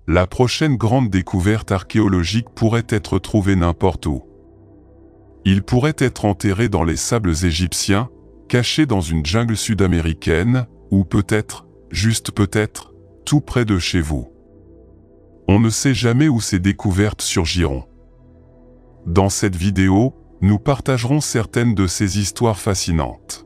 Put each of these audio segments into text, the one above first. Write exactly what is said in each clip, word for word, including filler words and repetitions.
la prochaine grande découverte archéologique pourrait être trouvée n'importe où. Il pourrait être enterré dans les sables égyptiens, caché dans une jungle sud-américaine, ou peut-être, juste peut-être, tout près de chez vous. On ne sait jamais où ces découvertes surgiront. Dans cette vidéo, nous partagerons certaines de ces histoires fascinantes.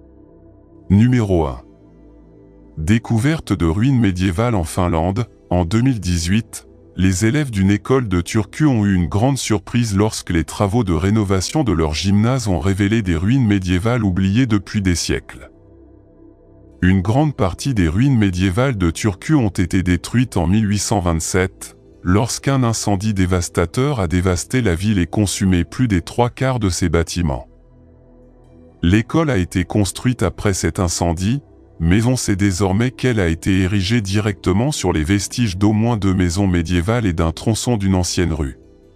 Numéro un. Découverte de ruines médiévales en Finlande. En deux mille dix-huit, les élèves d'une école de Turku ont eu une grande surprise lorsque les travaux de rénovation de leur gymnase ont révélé des ruines médiévales oubliées depuis des siècles. Une grande partie des ruines médiévales de Turku ont été détruites en mille huit cent vingt-sept, lorsqu'un incendie dévastateur a dévasté la ville et consumé plus des trois quarts de ses bâtiments. L'école a été construite après cet incendie, mais on sait désormais qu'elle a été érigée directement sur les vestiges d'au moins deux maisons médiévales et d'un tronçon d'une ancienne rue.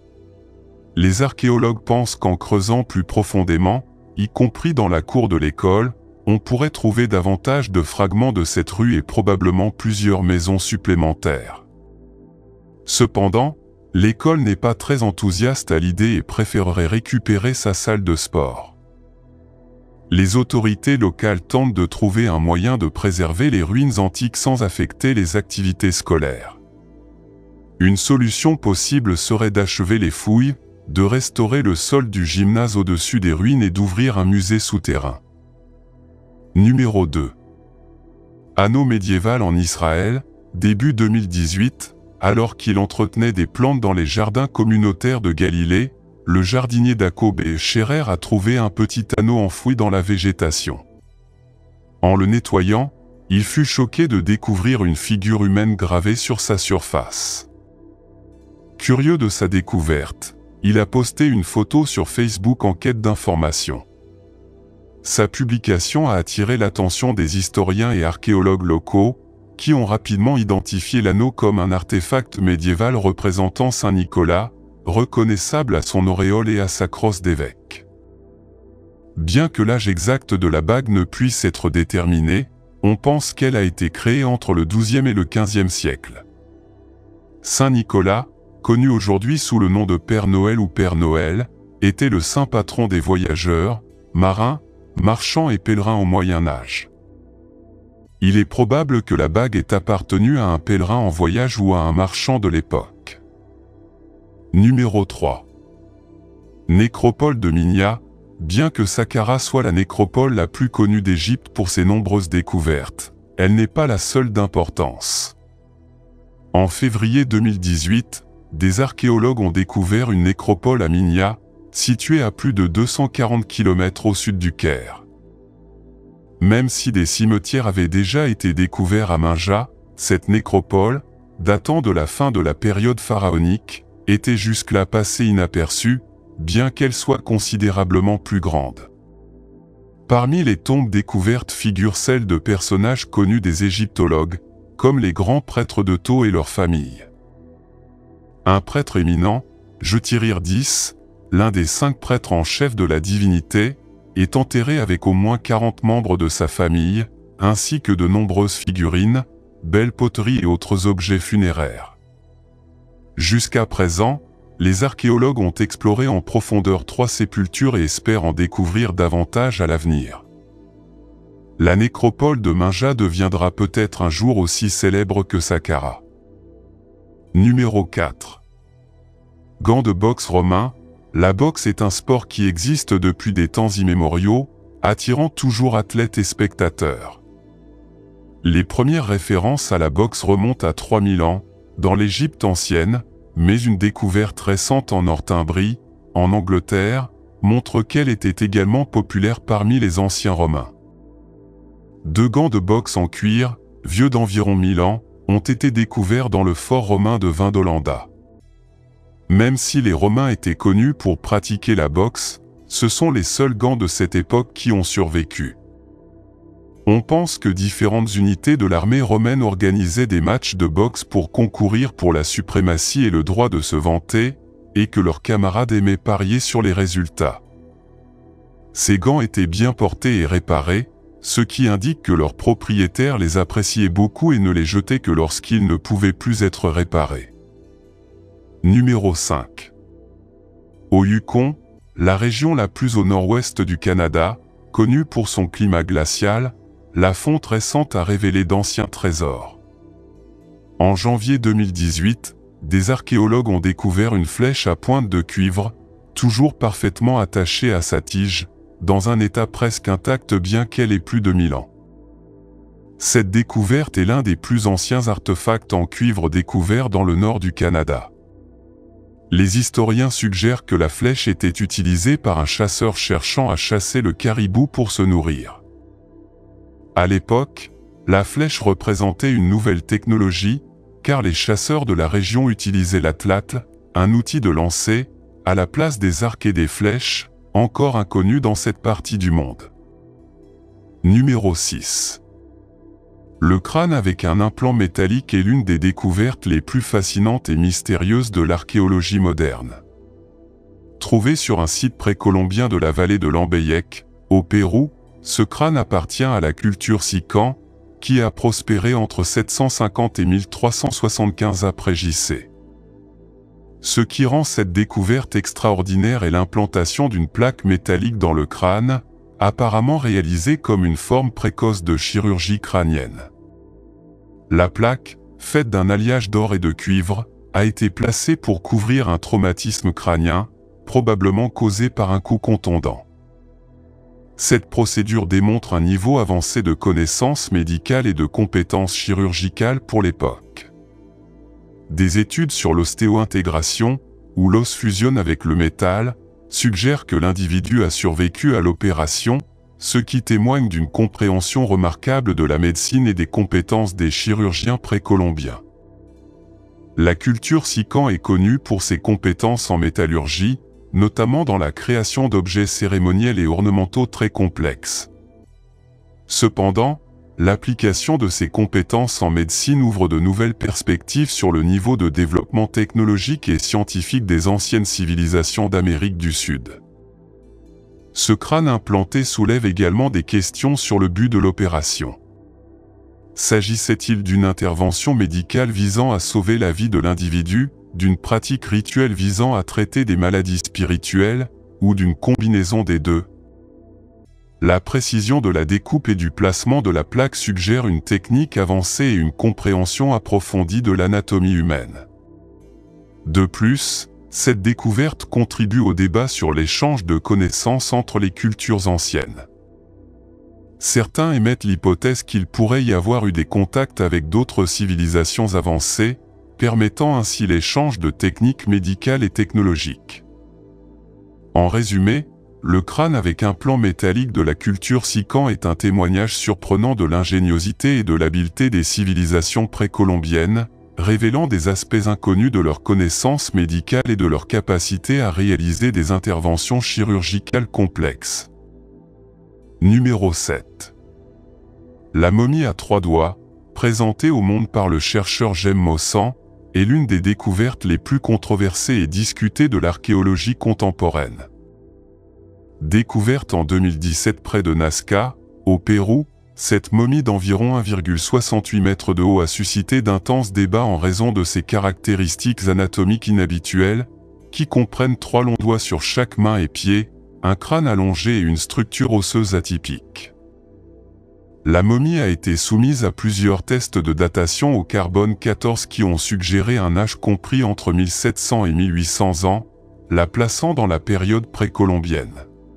Les archéologues pensent qu'en creusant plus profondément, y compris dans la cour de l'école, on pourrait trouver davantage de fragments de cette rue et probablement plusieurs maisons supplémentaires. Cependant, l'école n'est pas très enthousiaste à l'idée et préférerait récupérer sa salle de sport. Les autorités locales tentent de trouver un moyen de préserver les ruines antiques sans affecter les activités scolaires. Une solution possible serait d'achever les fouilles, de restaurer le sol du gymnase au-dessus des ruines et d'ouvrir un musée souterrain. Numéro deux. Anneau médiéval en Israël, début deux mille dix-huit, alors qu'il entretenait des plantes dans les jardins communautaires de Galilée, le jardinier Jacob Scherer a trouvé un petit anneau enfoui dans la végétation. En le nettoyant, il fut choqué de découvrir une figure humaine gravée sur sa surface. Curieux de sa découverte, il a posté une photo sur Facebook en quête d'informations. Sa publication a attiré l'attention des historiens et archéologues locaux, qui ont rapidement identifié l'anneau comme un artefact médiéval représentant Saint Nicolas, reconnaissable à son auréole et à sa crosse d'évêque. Bien que l'âge exact de la bague ne puisse être déterminé, on pense qu'elle a été créée entre le douzième et le quinzième siècle. Saint Nicolas, connu aujourd'hui sous le nom de Père Noël ou Père Noël, était le saint patron des voyageurs, marins, marchands et pèlerins au Moyen Âge. Il est probable que la bague ait appartenu à un pèlerin en voyage ou à un marchand de l'époque. Numéro trois. Nécropole de Minya. Bien que Saqqara soit la nécropole la plus connue d'Égypte pour ses nombreuses découvertes, elle n'est pas la seule d'importance. En février deux mille dix-huit, des archéologues ont découvert une nécropole à Minya, située à plus de deux cent quarante kilomètres au sud du Caire. Même si des cimetières avaient déjà été découverts à Minja, cette nécropole, datant de la fin de la période pharaonique, était jusque-là passée inaperçue, bien qu'elle soit considérablement plus grande. Parmi les tombes découvertes figurent celles de personnages connus des égyptologues, comme les grands prêtres de Thau et leurs familles. Un prêtre éminent, Jetirir-Dix, l'un des cinq prêtres en chef de la divinité, est enterré avec au moins quarante membres de sa famille, ainsi que de nombreuses figurines, belles poteries et autres objets funéraires. Jusqu'à présent, les archéologues ont exploré en profondeur trois sépultures et espèrent en découvrir davantage à l'avenir. La nécropole de Minja deviendra peut-être un jour aussi célèbre que Saqqara. Numéro quatre. Gants de boxe romains. La boxe est un sport qui existe depuis des temps immémoriaux, attirant toujours athlètes et spectateurs. Les premières références à la boxe remontent à trois mille ans, dans l'Égypte ancienne, mais une découverte récente en Northumbrie, en Angleterre, montre qu'elle était également populaire parmi les anciens Romains. Deux gants de boxe en cuir, vieux d'environ mille ans, ont été découverts dans le fort romain de Vindolanda. Même si les Romains étaient connus pour pratiquer la boxe, ce sont les seuls gants de cette époque qui ont survécu. On pense que différentes unités de l'armée romaine organisaient des matchs de boxe pour concourir pour la suprématie et le droit de se vanter, et que leurs camarades aimaient parier sur les résultats. Ces gants étaient bien portés et réparés, ce qui indique que leurs propriétaires les appréciaient beaucoup et ne les jetaient que lorsqu'ils ne pouvaient plus être réparés. Numéro cinq. Au Yukon, la région la plus au nord-ouest du Canada, connue pour son climat glacial, la fonte récente a révélé d'anciens trésors. En janvier deux mille dix-huit, des archéologues ont découvert une flèche à pointe de cuivre, toujours parfaitement attachée à sa tige, dans un état presque intact bien qu'elle ait plus de mille ans. Cette découverte est l'un des plus anciens artefacts en cuivre découverts dans le nord du Canada. Les historiens suggèrent que la flèche était utilisée par un chasseur cherchant à chasser le caribou pour se nourrir. À l'époque, la flèche représentait une nouvelle technologie, car les chasseurs de la région utilisaient l'atlatl, un outil de lancer, à la place des arcs et des flèches, encore inconnus dans cette partie du monde. Numéro six. Le crâne avec un implant métallique est l'une des découvertes les plus fascinantes et mystérieuses de l'archéologie moderne. Trouvé sur un site précolombien de la vallée de l'Ambeyek, au Pérou, ce crâne appartient à la culture Sican, qui a prospéré entre sept cent cinquante et mille trois cent soixante-quinze après J C. Ce qui rend cette découverte extraordinaire est l'implantation d'une plaque métallique dans le crâne, apparemment réalisée comme une forme précoce de chirurgie crânienne. La plaque, faite d'un alliage d'or et de cuivre, a été placée pour couvrir un traumatisme crânien, probablement causé par un coup contondant. Cette procédure démontre un niveau avancé de connaissances médicales et de compétences chirurgicales pour l'époque. Des études sur l'ostéo-intégration, où l'os fusionne avec le métal, suggèrent que l'individu a survécu à l'opération, ce qui témoigne d'une compréhension remarquable de la médecine et des compétences des chirurgiens précolombiens. La culture Sican est connue pour ses compétences en métallurgie, notamment dans la création d'objets cérémoniels et ornementaux très complexes. Cependant, l'application de ces compétences en médecine ouvre de nouvelles perspectives sur le niveau de développement technologique et scientifique des anciennes civilisations d'Amérique du Sud. Ce crâne implanté soulève également des questions sur le but de l'opération. S'agissait-il d'une intervention médicale visant à sauver la vie de l'individu, d'une pratique rituelle visant à traiter des maladies spirituelles, ou d'une combinaison des deux? La précision de la découpe et du placement de la plaque suggère une technique avancée et une compréhension approfondie de l'anatomie humaine. De plus, cette découverte contribue au débat sur l'échange de connaissances entre les cultures anciennes. Certains émettent l'hypothèse qu'il pourrait y avoir eu des contacts avec d'autres civilisations avancées, permettant ainsi l'échange de techniques médicales et technologiques. En résumé, le crâne avec implant métallique de la culture Sican est un témoignage surprenant de l'ingéniosité et de l'habileté des civilisations précolombiennes, révélant des aspects inconnus de leurs connaissances médicales et de leur capacité à réaliser des interventions chirurgicales complexes. Numéro sept. La momie à trois doigts, présentée au monde par le chercheur Jem Mosan, est l'une des découvertes les plus controversées et discutées de l'archéologie contemporaine. Découverte en deux mille dix-sept près de Nazca, au Pérou, cette momie d'environ un virgule soixante-huit mètres de haut a suscité d'intenses débats en raison de ses caractéristiques anatomiques inhabituelles, qui comprennent trois longs doigts sur chaque main et pied, un crâne allongé et une structure osseuse atypique. La momie a été soumise à plusieurs tests de datation au carbone quatorze qui ont suggéré un âge compris entre mille sept cents et mille huit cents ans, la plaçant dans la période précolombienne.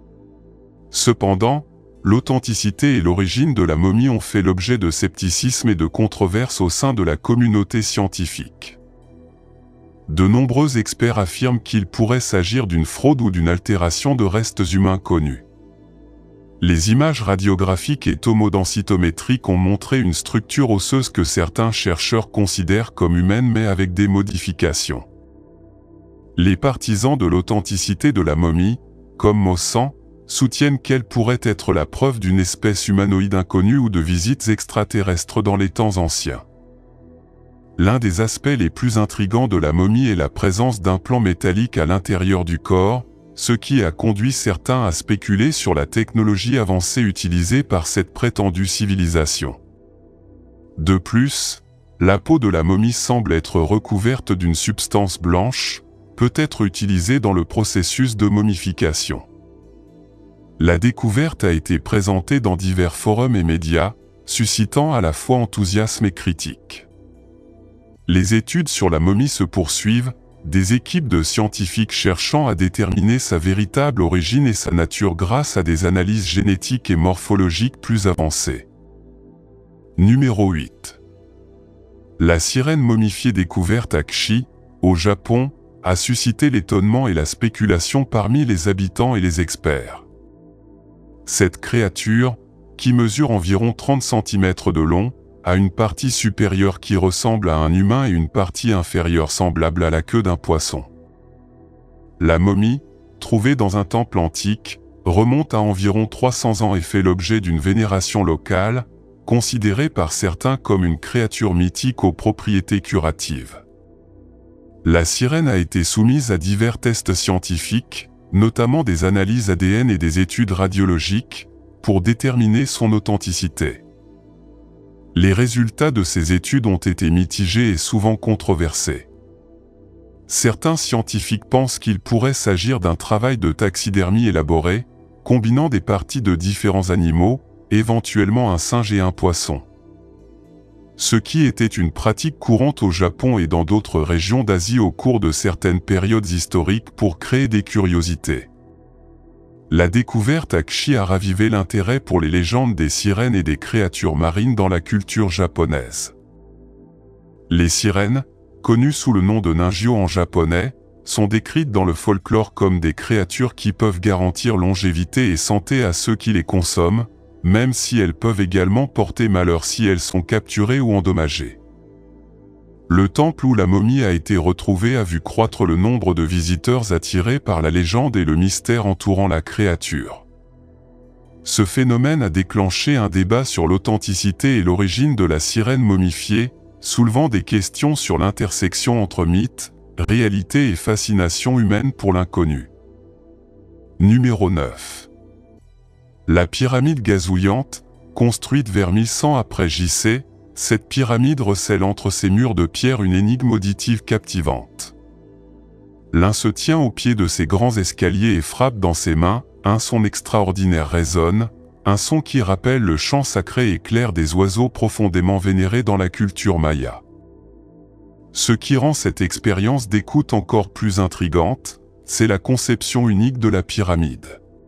Cependant, l'authenticité et l'origine de la momie ont fait l'objet de scepticisme et de controverses au sein de la communauté scientifique. De nombreux experts affirment qu'il pourrait s'agir d'une fraude ou d'une altération de restes humains connus. Les images radiographiques et tomodensitométriques ont montré une structure osseuse que certains chercheurs considèrent comme humaine mais avec des modifications. Les partisans de l'authenticité de la momie, comme Mosan, soutiennent qu'elle pourrait être la preuve d'une espèce humanoïde inconnue ou de visites extraterrestres dans les temps anciens. L'un des aspects les plus intrigants de la momie est la présence d'implants métalliques à l'intérieur du corps, ce qui a conduit certains à spéculer sur la technologie avancée utilisée par cette prétendue civilisation. De plus, la peau de la momie semble être recouverte d'une substance blanche, peut-être utilisée dans le processus de momification. La découverte a été présentée dans divers forums et médias, suscitant à la fois enthousiasme et critique. Les études sur la momie se poursuivent, des équipes de scientifiques cherchant à déterminer sa véritable origine et sa nature grâce à des analyses génétiques et morphologiques plus avancées. Numéro huit. La sirène momifiée découverte à Kshi, au Japon, a suscité l'étonnement et la spéculation parmi les habitants et les experts. Cette créature, qui mesure environ trente centimètres de long, a une partie supérieure qui ressemble à un humain et une partie inférieure semblable à la queue d'un poisson. La momie, trouvée dans un temple antique, remonte à environ trois cents ans et fait l'objet d'une vénération locale, considérée par certains comme une créature mythique aux propriétés curatives. La sirène a été soumise à divers tests scientifiques, notamment des analyses A D N et des études radiologiques, pour déterminer son authenticité. Les résultats de ces études ont été mitigés et souvent controversés. Certains scientifiques pensent qu'il pourrait s'agir d'un travail de taxidermie élaboré, combinant des parties de différents animaux, éventuellement un singe et un poisson. Ce qui était une pratique courante au Japon et dans d'autres régions d'Asie au cours de certaines périodes historiques pour créer des curiosités. La découverte à Kshi a ravivé l'intérêt pour les légendes des sirènes et des créatures marines dans la culture japonaise. Les sirènes, connues sous le nom de ninjō en japonais, sont décrites dans le folklore comme des créatures qui peuvent garantir longévité et santé à ceux qui les consomment, même si elles peuvent également porter malheur si elles sont capturées ou endommagées. Le temple où la momie a été retrouvée a vu croître le nombre de visiteurs attirés par la légende et le mystère entourant la créature. Ce phénomène a déclenché un débat sur l'authenticité et l'origine de la sirène momifiée, soulevant des questions sur l'intersection entre mythe, réalité et fascination humaine pour l'inconnu. Numéro neuf. La pyramide gazouillante, construite vers mille cent après J C, cette pyramide recèle entre ses murs de pierre une énigme auditive captivante. L'un se tient au pied de ses grands escaliers et frappe dans ses mains, un son extraordinaire résonne, un son qui rappelle le chant sacré et clair des oiseaux profondément vénérés dans la culture maya. Ce qui rend cette expérience d'écoute encore plus intrigante, c'est la conception unique de la pyramide.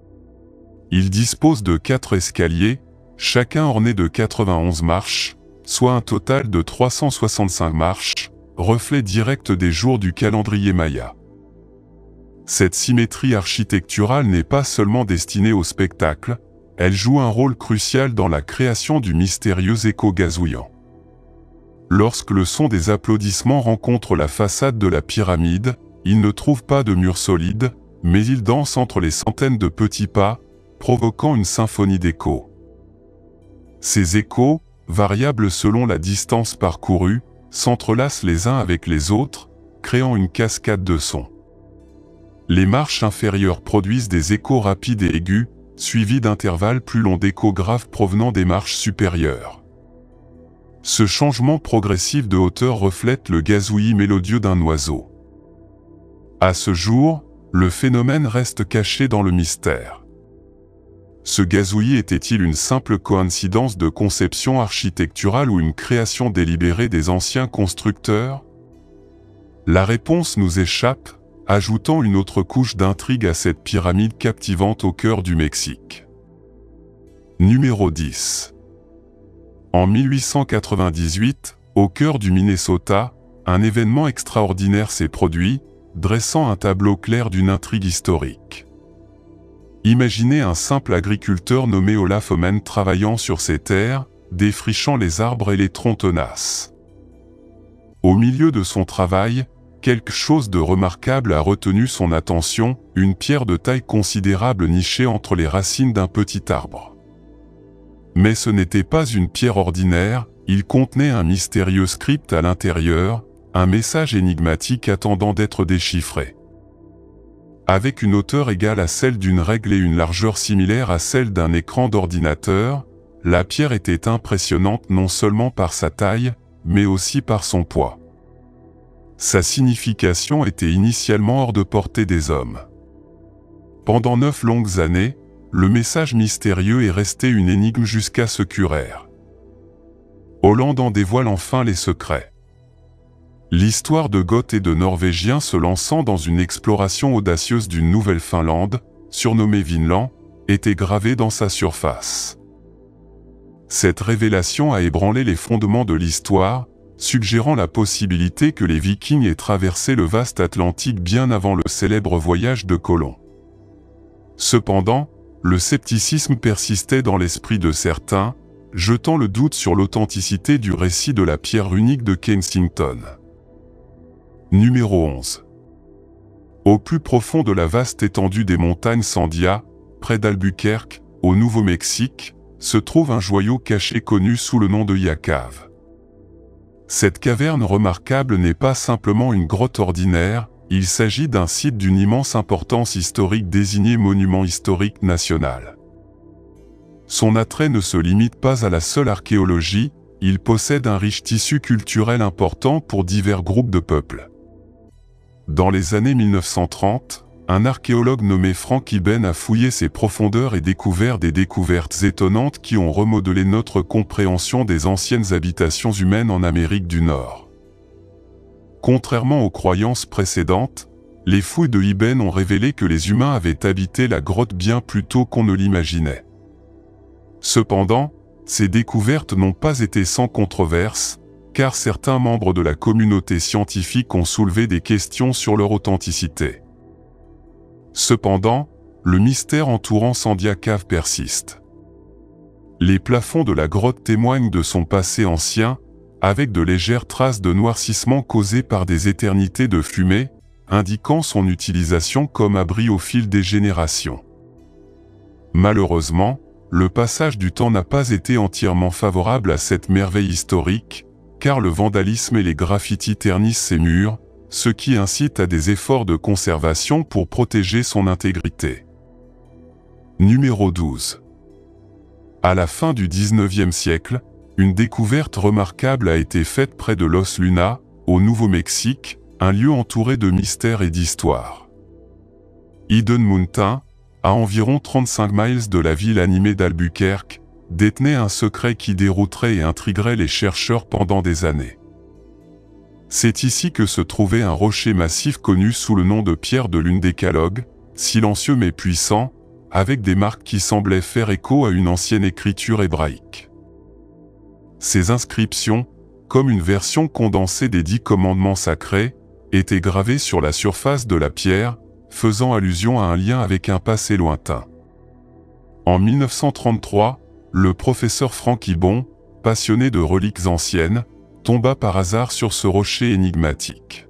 Il dispose de quatre escaliers, chacun orné de quatre-vingt-onze marches, soit un total de trois cent soixante-cinq marches, reflet direct des jours du calendrier maya. Cette symétrie architecturale n'est pas seulement destinée au spectacle, elle joue un rôle crucial dans la création du mystérieux écho gazouillant. Lorsque le son des applaudissements rencontre la façade de la pyramide, il ne trouve pas de mur solide, mais il danse entre les centaines de petits pas, provoquant une symphonie d'échos. Ces échos, variables selon la distance parcourue, s'entrelacent les uns avec les autres, créant une cascade de sons. Les marches inférieures produisent des échos rapides et aigus, suivis d'intervalles plus longs d'échos graves provenant des marches supérieures. Ce changement progressif de hauteur reflète le gazouillis mélodieux d'un oiseau. À ce jour, le phénomène reste caché dans le mystère. Ce gazouillis était-il une simple coïncidence de conception architecturale ou une création délibérée des anciens constructeurs? La réponse nous échappe, ajoutant une autre couche d'intrigue à cette pyramide captivante au cœur du Mexique. Numéro dix. En mille huit cent quatre-vingt-dix-huit, au cœur du Minnesota, un événement extraordinaire s'est produit, dressant un tableau clair d'une intrigue historique. Imaginez un simple agriculteur nommé Olaf Omen travaillant sur ses terres, défrichant les arbres et les troncs tenaces. Au milieu de son travail, quelque chose de remarquable a retenu son attention, une pierre de taille considérable nichée entre les racines d'un petit arbre. Mais ce n'était pas une pierre ordinaire, il contenait un mystérieux script à l'intérieur, un message énigmatique attendant d'être déchiffré. Avec une hauteur égale à celle d'une règle et une largeur similaire à celle d'un écran d'ordinateur, la pierre était impressionnante non seulement par sa taille, mais aussi par son poids. Sa signification était initialement hors de portée des hommes. Pendant neuf longues années, le message mystérieux est resté une énigme jusqu'à ce qu'Urer Holland en dévoile enfin les secrets. L'histoire de Goth et de Norvégiens se lançant dans une exploration audacieuse d'une nouvelle Finlande, surnommée Vinland, était gravée dans sa surface. Cette révélation a ébranlé les fondements de l'histoire, suggérant la possibilité que les Vikings aient traversé le vaste Atlantique bien avant le célèbre voyage de Colomb. Cependant, le scepticisme persistait dans l'esprit de certains, jetant le doute sur l'authenticité du récit de la pierre unique de Kensington. Numéro onze. Au plus profond de la vaste étendue des montagnes Sandia, près d'Albuquerque, au Nouveau-Mexique, se trouve un joyau caché connu sous le nom de Yacave. Cette caverne remarquable n'est pas simplement une grotte ordinaire, il s'agit d'un site d'une immense importance historique désigné monument historique national. Son attrait ne se limite pas à la seule archéologie, il possède un riche tissu culturel important pour divers groupes de peuples. Dans les années mille neuf cent trente, un archéologue nommé Frank Iben a fouillé ses profondeurs et découvert des découvertes étonnantes qui ont remodelé notre compréhension des anciennes habitations humaines en Amérique du Nord. Contrairement aux croyances précédentes, les fouilles de Iben ont révélé que les humains avaient habité la grotte bien plus tôt qu'on ne l'imaginait. Cependant, ces découvertes n'ont pas été sans controverse, car certains membres de la communauté scientifique ont soulevé des questions sur leur authenticité. Cependant, le mystère entourant Sandia Cave persiste. Les plafonds de la grotte témoignent de son passé ancien, avec de légères traces de noircissement causées par des éternités de fumée, indiquant son utilisation comme abri au fil des générations. Malheureusement, le passage du temps n'a pas été entièrement favorable à cette merveille historique, car le vandalisme et les graffitis ternissent ses murs, ce qui incite à des efforts de conservation pour protéger son intégrité. Numéro douze. À la fin du dix-neuvième siècle, une découverte remarquable a été faite près de Los Lunas, au Nouveau-Mexique, un lieu entouré de mystères et d'histoire. Hidden Mountain, à environ trente-cinq miles de la ville animée d'Albuquerque, détenait un secret qui dérouterait et intriguerait les chercheurs pendant des années. C'est ici que se trouvait un rocher massif connu sous le nom de pierre de l'Undécalogue, silencieux mais puissant, avec des marques qui semblaient faire écho à une ancienne écriture hébraïque. Ces inscriptions, comme une version condensée des dix commandements sacrés, étaient gravées sur la surface de la pierre, faisant allusion à un lien avec un passé lointain. En mille neuf cent trente-trois, le professeur Frank Iben, passionné de reliques anciennes, tomba par hasard sur ce rocher énigmatique.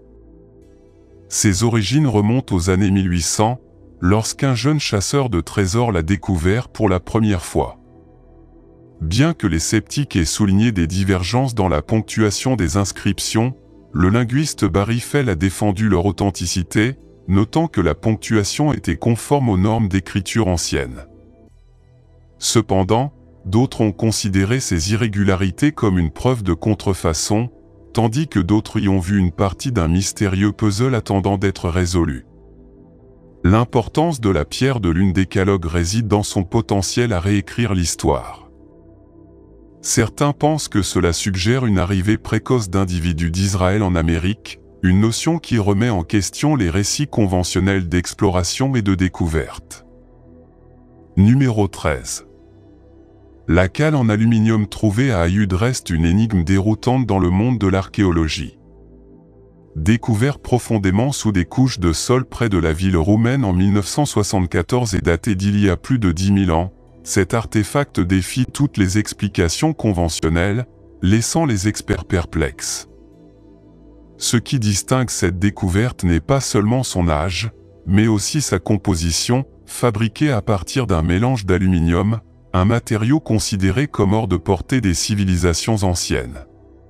Ses origines remontent aux années mille huit cents, lorsqu'un jeune chasseur de trésors l'a découvert pour la première fois. Bien que les sceptiques aient souligné des divergences dans la ponctuation des inscriptions, le linguiste Barry Fell a défendu leur authenticité, notant que la ponctuation était conforme aux normes d'écriture anciennes. Cependant, d'autres ont considéré ces irrégularités comme une preuve de contrefaçon, tandis que d'autres y ont vu une partie d'un mystérieux puzzle attendant d'être résolu. L'importance de la pierre de l'Undécalogue réside dans son potentiel à réécrire l'histoire. Certains pensent que cela suggère une arrivée précoce d'individus d'Israël en Amérique, une notion qui remet en question les récits conventionnels d'exploration et de découverte. Numéro treize. La cale en aluminium trouvée à Aïud reste une énigme déroutante dans le monde de l'archéologie. Découvert profondément sous des couches de sol près de la ville roumaine en mille neuf cent soixante-quatorze et daté d'il y a plus de dix mille ans, cet artefact défie toutes les explications conventionnelles, laissant les experts perplexes. Ce qui distingue cette découverte n'est pas seulement son âge, mais aussi sa composition, fabriquée à partir d'un mélange d'aluminium, un matériau considéré comme hors de portée des civilisations anciennes.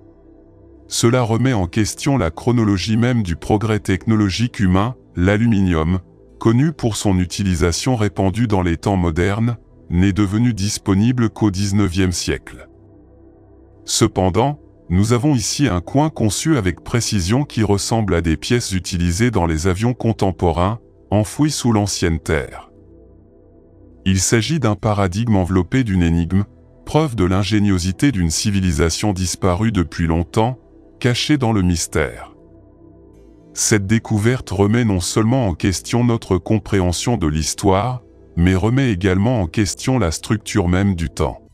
Cela remet en question la chronologie même du progrès technologique humain, l'aluminium, connu pour son utilisation répandue dans les temps modernes, n'est devenu disponible qu'au dix-neuvième siècle. Cependant, nous avons ici un coin conçu avec précision qui ressemble à des pièces utilisées dans les avions contemporains, enfouies sous l'ancienne terre. Il s'agit d'un paradigme enveloppé d'une énigme, preuve de l'ingéniosité d'une civilisation disparue depuis longtemps, cachée dans le mystère. Cette découverte remet non seulement en question notre compréhension de l'histoire, mais remet également en question la structure même du temps.